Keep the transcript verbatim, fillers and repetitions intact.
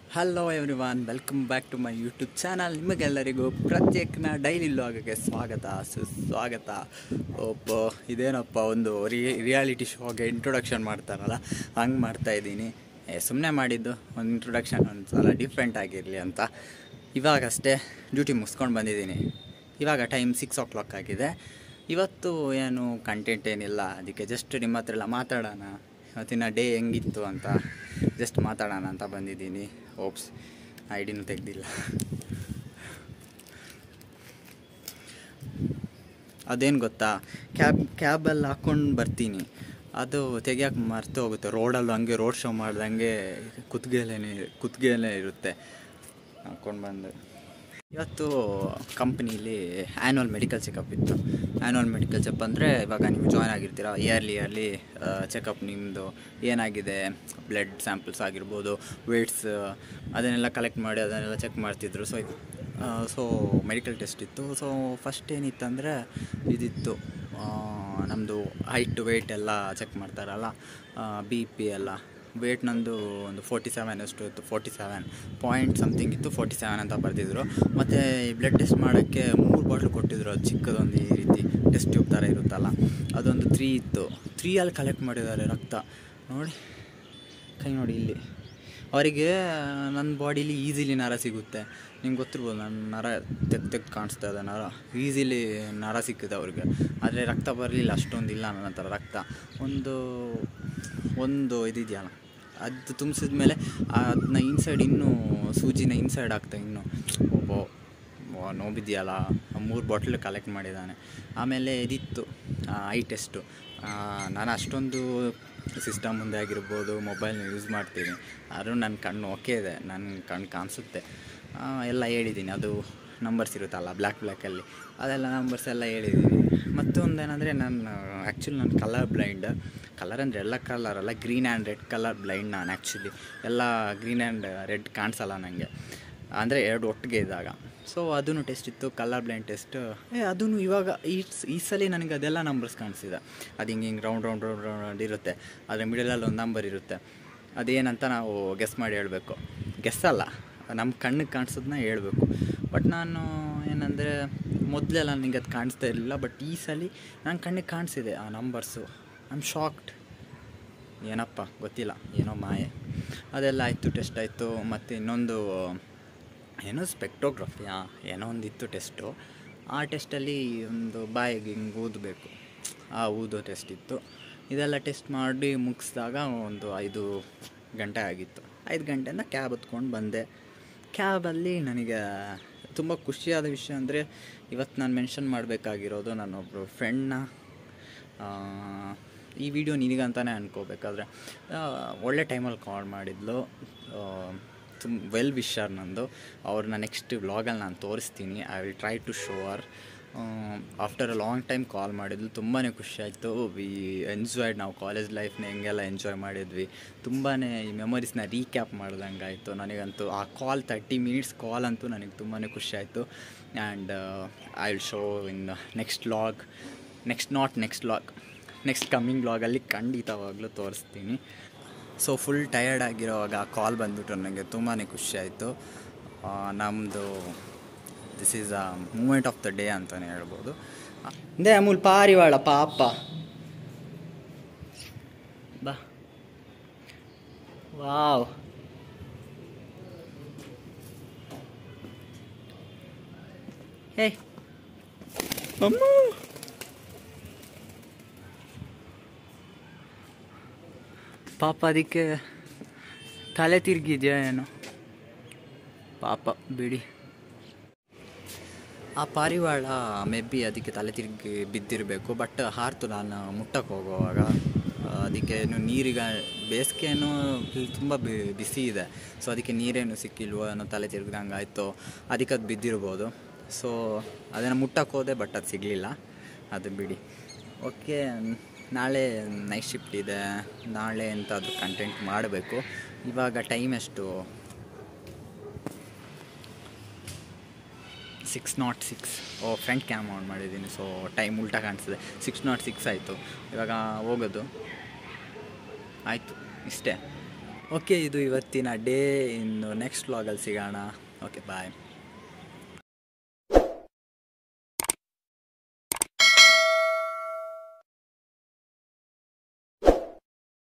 Hello everyone, welcome back to my YouTube channel. ನಿಮಗೆಲ್ಲರಿಗೂ ಪ್ರತ್ಯೇಕನ daily ವ್ಲಾಗ್ಗೆ ಸ್ವಾಗತ ಸುಸ್ವಾಗತ. ಒಬ್ಬ ಇದೇನಪ್ಪ ಒಂದು ರಿ ರಿಯಾಲಿಟಿ ಶೋಗೆ ಇಂಟ್ರೊಡಕ್ಷನ್ ಮಾಡ್ತಾರಲ್ಲ ಹಂಗೆ ಮಾಡ್ತಾಯಿದ್ದೀನಿ. ಸುಮ್ಮನೆ ಮಾಡಿದ್ದು ಒಂದು ಇಂಟ್ರೊಡಕ್ಷನ್ ಒಂದು ಸಲ ಡಿಫ್ರೆಂಟ್ ಆಗಿರಲಿ ಅಂತ. ಇವಾಗಷ್ಟೇ ಡ್ಯೂಟಿ ಮುಗಿಸ್ಕೊಂಡು ಬಂದಿದ್ದೀನಿ. ಇವಾಗ ಟೈಮ್ ಸಿಕ್ಸ್ ಓ ಕ್ಲಾಕ್ ಆಗಿದೆ. ಇವತ್ತು ಏನು ಕಂಟೆಂಟ್ ಏನಿಲ್ಲ, ಅದಕ್ಕೆ ಜಸ್ಟ್ ನಿಮ್ಮ ಹತ್ರ ಎಲ್ಲ ಮಾತಾಡೋಣ, ಇವತ್ತಿನ ಡೇ ಹೆಂಗಿತ್ತು ಅಂತ ಜಸ್ಟ್ ಮಾತಾಡೋಣ ಅಂತ ಬಂದಿದ್ದೀನಿ. ಓಪ್ಸ್, ಐಡಿನೂ ತೆಗ್ದಿಲ್ಲ. ಅದೇನು ಗೊತ್ತಾ, ಕ್ಯಾಬ್ ಕ್ಯಾಬಲ್ಲಿ ಹಾಕ್ಕೊಂಡು ಬರ್ತೀನಿ, ಅದು ತೆಗಿಯೋಕೆ ಮರ್ತು ಹೋಗುತ್ತೆ. ರೋಡಲ್ಲೂ ಹಂಗೆ ರೋಡ್ ಶೋ ಮಾಡ್ದಂಗೆ ಕುತ್ತಿಗೆಲೇ ಕುತ್ತಿಗೆಲೇ ಇರುತ್ತೆ. ಹಾಕ್ಕೊಂಡು ಬಂದು ಇವತ್ತು ಕಂಪ್ನೀಲಿ ಆ್ಯನ್ಯುವಲ್ ಮೆಡಿಕಲ್ ಚೆಕಪ್ ಇತ್ತು. ಆ್ಯನ್ಯುವಲ್ ಮೆಡಿಕಲ್ ಚೆಕಪ್ ಅಂದರೆ ಇವಾಗ ನೀವು ಜಾಯ್ನ್ ಆಗಿರ್ತೀರ, ಇಯರ್ಲಿ ಇಯರ್ಲಿ ಚೆಕಪ್ ನಿಮ್ಮದು ಏನಾಗಿದೆ, ಬ್ಲಡ್ ಸ್ಯಾಂಪಲ್ಸ್ ಆಗಿರ್ಬೋದು, ವೇಟ್ಸ್ ಅದನ್ನೆಲ್ಲ ಕಲೆಕ್ಟ್ ಮಾಡಿ ಅದನ್ನೆಲ್ಲ ಚೆಕ್ ಮಾಡ್ತಿದ್ರು. ಸೊ ಸೊ ಮೆಡಿಕಲ್ ಟೆಸ್ಟ್ ಇತ್ತು. ಸೊ ಫಸ್ಟ್ ಏನಿತ್ತಂದರೆ ಇದಿತ್ತು, ನಮ್ಮದು ಹೈಟ್ ವೆಯ್ಟ್ ಎಲ್ಲ ಚೆಕ್ ಮಾಡ್ತಾರಲ್ಲ, ಬಿ ಪಿ ಎಲ್ಲ. ವೇಟ್ ನಂದು ಒಂದು ಫೋರ್ಟಿ ಸೆವೆನ್ ಅಷ್ಟು ಇತ್ತು, ಫೋರ್ಟಿ ಸೆವೆನ್ ಪಾಯಿಂಟ್ ಸಮಥಿಂಗ್ ಇತ್ತು, ಫೋರ್ಟಿ ಸೆವೆನ್ ಅಂತ ಬರ್ತಿದ್ರು. ಮತ್ತು ಈ ಬ್ಲಡ್ ಟೆಸ್ಟ್ ಮಾಡೋಕ್ಕೆ ಮೂರು ಬಾಟ್ಲು ಕೊಟ್ಟಿದ್ರು. ಅದು ಚಿಕ್ಕದೊಂದು ಈ ರೀತಿ ಟೆಸ್ಟ್ ಟ್ಯೂಬ್ ಥರ ಇರುತ್ತಲ್ಲ, ಅದೊಂದು ತ್ರೀ ಇತ್ತು. ತ್ರೀಯಲ್ಲಿ ಕಲೆಕ್ಟ್ ಮಾಡಿದ್ದಾರೆ ರಕ್ತ. ನೋಡಿ, ಕೈ ನೋಡಿ ಇಲ್ಲಿ. ಅವರಿಗೆ ನನ್ನ ಬಾಡೀಲಿ ಈಸಿಲಿ ನರ ಸಿಗುತ್ತೆ. ನಿಮ್ಗೆ ಗೊತ್ತಿರ್ಬೋದು, ನನ್ನ ನರ ತೆಗ್ ತೆಗ್ದು ಕಾಣಿಸ್ತಾ ಇದೆ ನರ, ಈಸಿಲಿ ನರ ಸಿಕ್ಕಿದೆ ಅವ್ರಿಗೆ. ಆದರೆ ರಕ್ತ ಬರಲಿಲ್ಲ, ಅಷ್ಟೊಂದಿಲ್ಲ ನನ್ನ ಹತ್ರ ರಕ್ತ. ಒಂದು ಒಂದು ಇದಿದೆಯಲ್ಲ, ಅದು ತುಂಬಿಸಿದ ಮೇಲೆ ಅದನ್ನ ಇನ್ಸೈಡ್ ಇನ್ನೂ ಸೂಜಿನ ಇನ್ಸೈಡ್ ಆಗ್ತಾ ಇನ್ನೂ ಒಬ್ಬ ನೋವಿದೆಯಲ್ಲ, ಮೂರು ಬಾಟ್ಲ್ ಕಲೆಕ್ಟ್ ಮಾಡಿದ್ದಾನೆ. ಆಮೇಲೆ ಇದಿತ್ತು ಐ ಟೆಸ್ಟು. ನಾನು ಅಷ್ಟೊಂದು ಸಿಸ್ಟಮ್ ಮುಂದೆ ಆಗಿರ್ಬೋದು, ಮೊಬೈಲ್ನ ಯೂಸ್ ಮಾಡ್ತೀನಿ, ಆದರೂ ನನ್ನ ಕಣ್ಣು ಓಕೆ ಇದೆ, ನನ್ನ ಕಣ್ಣು ಕಾಣಿಸುತ್ತೆ ಎಲ್ಲ ಹೇಳಿದ್ದೀನಿ. ಅದು ನಂಬರ್ಸ್ ಇರುತ್ತಲ್ಲ ಬ್ಲ್ಯಾಕ್ ಬ್ಲ್ಯಾಕಲ್ಲಿ, ಅದೆಲ್ಲ ನಂಬರ್ಸ್ ಎಲ್ಲ ಹೇಳಿದ್ದೀನಿ. ಮತ್ತೊಂದು ಏನಂದರೆ, ನಾನು ಆ್ಯಕ್ಚುಲಿ ನಾನು ಕಲರ್ ಬ್ಲೈಂಡ್. ಕಲರ್ ಅಂದರೆ ಎಲ್ಲ ಕಲರಲ್ಲ, green and red colour blind ನಾನು ಆ್ಯಕ್ಚುಲಿ. ಎಲ್ಲ ಗ್ರೀನ್ ಆ್ಯಂಡ್ ರೆಡ್ ಕಾಣಿಸಲ್ಲ ನನಗೆ, ಅಂದರೆ ಎರಡು ಒಟ್ಟಿಗೆ ಇದ್ದಾಗ. ಸೊ ಅದೂ ಟೆಸ್ಟ್ ಇತ್ತು, ಕಲರ್ ಬ್ಲೈಂಡ್ ಟೆಸ್ಟ್. ಏ ಅದೂ ಇವಾಗ ಈ ಈ ಸಲ ನನಗೆ ಅದೆಲ್ಲ ನಂಬರ್ಸ್ ಕಾಣಿಸಿದೆ. ಅದು ಹಿಂಗೆ ಹಿಂಗೆ ರೌಂಡ್ ರೌಂಡ್ ರೌಂಡ್ ರೌಂಡ್ ಇರುತ್ತೆ, ಅದರ ಮಿಡಲಲ್ಲಿ ಒಂದು ನಂಬರ್ ಇರುತ್ತೆ. ಅದೇನಂತ ನಾವು ಗೆಸ್ ಮಾಡಿ ಹೇಳಬೇಕು. ಗೆಸ್ ಅಲ್ಲ, ನಮ್ಮ ಕಣ್ಣಿಗೆ ಕಾಣಿಸೋದನ್ನ ಹೇಳಬೇಕು. ಬಟ್ ನಾನು ಏನಂದರೆ, ಮೊದಲೆಲ್ಲ ನನಗೆ ಅದು ಕಾಣಿಸ್ತಾ ಇರಲಿಲ್ಲ, ಬಟ್ ಈ ಸಲ ನನ್ನ ಕಣ್ಣಿಗೆ ಕಾಣಿಸಿದೆ ಆ ನಂಬರ್ಸು. I am shocked. ಏನಪ್ಪ ಗೊತ್ತಿಲ್ಲ, ಏನೋ ಮಾಯೆ. ಅದೆಲ್ಲ ಆಯಿತು, ಟೆಸ್ಟ್ ಆಯಿತು. ಮತ್ತು ಇನ್ನೊಂದು ಏನೋ ಸ್ಪೆಕ್ಟ್ರೋಗ್ರಫಿಯಾ ಏನೋ ಒಂದಿತ್ತು ಟೆಸ್ಟು. ಆ ಟೆಸ್ಟಲ್ಲಿ ಒಂದು ಬಾಯಿಗೆ ಹಿಂಗೆ ಊದಬೇಕು, ಆ ಊದೋ ಟೆಸ್ಟ್ ಇತ್ತು. ಇದೆಲ್ಲ ಟೆಸ್ಟ್ ಮಾಡಿ ಮುಗಿಸಿದಾಗ ಒಂದು ಐದು ಗಂಟೆ ಆಗಿತ್ತು. ಐದು ಗಂಟೆಯಿಂದ ಕ್ಯಾಬ್ ಹತ್ಕೊಂಡು ಬಂದೆ. ಕ್ಯಾಬಲ್ಲಿ ನನಗೆ ತುಂಬ ಖುಷಿಯಾದ ವಿಷಯ ಅಂದರೆ, ಇವತ್ತು ನಾನು ಮೆನ್ಷನ್ ಮಾಡಬೇಕಾಗಿರೋದು ನನ್ನೊಬ್ಬರು ಫ್ರೆಂಡ್ನ. ಈ ವಿಡಿಯೋ ನಿನಗಂತಲೇ ಅನ್ಕೋಬೇಕಾದ್ರೆ, ಒಳ್ಳೆ ಟೈಮಲ್ಲಿ ಕಾಲ್ ಮಾಡಿದ್ಲು. ತುಂಬ ವೆಲ್ ವಿಶರ್ ನಂದು. ಅವ್ರನ್ನ ನೆಕ್ಸ್ಟ್ ವ್ಲಾಗಲ್ಲಿ ನಾನು ತೋರಿಸ್ತೀನಿ. I will try to show our. After a long time call ಮಾಡಿದ್ಲು. ತುಂಬಾ ಖುಷಿ ಆಯಿತು. We enjoyed. ನಾವು ಕಾಲೇಜ್ ಲೈಫ್ನ ಹೆಂಗೆಲ್ಲ ಎಂಜಾಯ್ ಮಾಡಿದ್ವಿ, ತುಂಬಾ ಈ ಮೆಮೊರೀಸ್ನ ರೀಕ್ಯಾಪ್ ಮಾಡ್ದಂಗೆ ಆಯಿತು ನನಗಂತೂ. ಆ ಕಾಲ್ ತರ್ಟಿ ಮಿನಿಟ್ಸ್ ಕಾಲ್ ಅಂತೂ ನನಗೆ ತುಂಬಾ ಖುಷಿ ಆಯಿತು. And I will show in next vlog, next not next vlog next coming ವ್ಲಾಗಲ್ಲಿ ಖಂಡಿತವಾಗ್ಲೂ ತೋರಿಸ್ತೀನಿ. ಸೊ ಫುಲ್ ಟಯರ್ಡ್ ಆಗಿರೋವಾಗ ಕಾಲ್ ಬಂದುಬಿಟ್ಟು ನನಗೆ ತುಂಬಾ ಖುಷಿ ಆಯಿತು. ನಮ್ಮದು this is a moment of the day ಅಂತಲೇ ಹೇಳ್ಬೋದು. ದೇ ಅಮೂಲ್ ಪಾರಿವಾಳ ಪಾಪ ಬಾ. ವಾವ್, ಹೇ ಅಮ್ಮ, ಪಾಪ ಅದಕ್ಕೆ ತಲೆ ತಿರುಗಿದೆಯಾ ಏನೋ, ಪಾಪ ಬಿಡಿ. ಆ ಪಾರಿವಾಳ ಮೇ ಬಿ ಅದಕ್ಕೆ ತಲೆ ತಿರುಗಿ ಬಿದ್ದಿರಬೇಕು. ಬಟ್ ಹಾರ್ತು ನಾನು ಮುಟ್ಟಕ್ಕೆ ಹೋಗುವಾಗ. ಅದಕ್ಕೆ ನೀರಿಗೆ ಬೇಸಿಗೆನೂ ತುಂಬ ಬಿಸಿ ಇದೆ, ಸೊ ಅದಕ್ಕೆ ನೀರೇನು ಸಿಕ್ಕಿಲ್ವೋ ಏನೋ, ತಲೆ ತಿರುಗ್ದಂಗೆ ಆಯಿತು, ಅದಕ್ಕೆ ಅದು ಬಿದ್ದಿರ್ಬೋದು. ಸೊ ಅದನ್ನು ಮುಟ್ಟಕ್ಕೆ ಹೋದೆ, ಬಟ್ ಅದು ಸಿಗಲಿಲ್ಲ. ಅದು ಬಿಡಿ. ಓಕೆ, ನಾಳೆ ನೈಟ್ ಶಿಫ್ಟ್ ಇದೆ, ನಾಳೆ ಎಂತಾದರೂ ಕಂಟೆಂಟ್ ಮಾಡಬೇಕು. ಇವಾಗ ಟೈಮ್ ಎಷ್ಟು, six not six oh front cam on ಮಾಡಿದ್ದೀನಿ. ಸೊ ಟೈಮ್ ಉಲ್ಟಾ ಕಾಣಿಸ್ತದೆ. ಸಿಕ್ಸ್ ನಾಟ್ ಸಿಕ್ಸ್ ಆಯಿತು. ಇವಾಗ ಹೋಗೋದು ಆಯಿತು, ಇಷ್ಟೇ. ಓಕೆ, ಇದು ಇವತ್ತಿನ ಡೇ. ಇನ್ನು ನೆಕ್ಸ್ಟ್ ವ್ಲಾಗಲ್ಲಿ ಸಿಗೋಣ. ಓಕೆ, ಬಾಯ್.